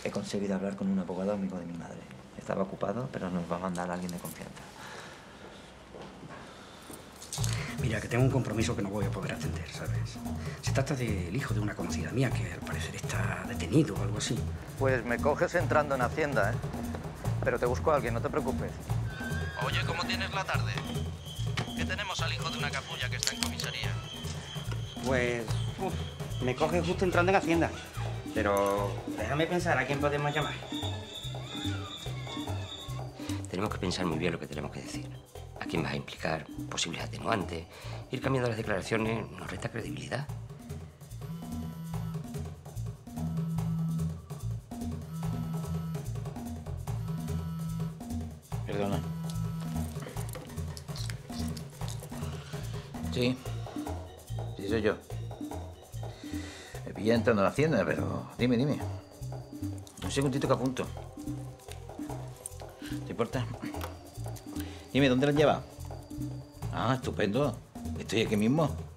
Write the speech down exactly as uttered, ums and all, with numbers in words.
He conseguido hablar con un abogado amigo de mi madre. Estaba ocupado, pero nos va a mandar a alguien de confianza. Mira, que tengo un compromiso que no voy a poder atender, ¿sabes? Se trata del hijo de una conocida mía que al parecer está detenido o algo así. Pues me coges entrando en Hacienda, ¿eh? Pero te busco a alguien, no te preocupes. Oye, ¿cómo tienes la tarde? Que tenemos al hijo de una capulla que está en comisaría. Pues... uf, me coge justo entrando en Hacienda. Pero déjame pensar a quién podemos llamar. Tenemos que pensar muy bien lo que tenemos que decir. ¿A quién vas a implicar? Posibles atenuantes. Ir cambiando las declaraciones nos resta credibilidad. Perdona. Sí. Sí, soy yo. Me pillé entrando a la hacienda, pero... Dime, dime. Un segundito que apunto. ¿Te importa? Dime, ¿dónde la has llevado? Ah, estupendo. Estoy aquí mismo.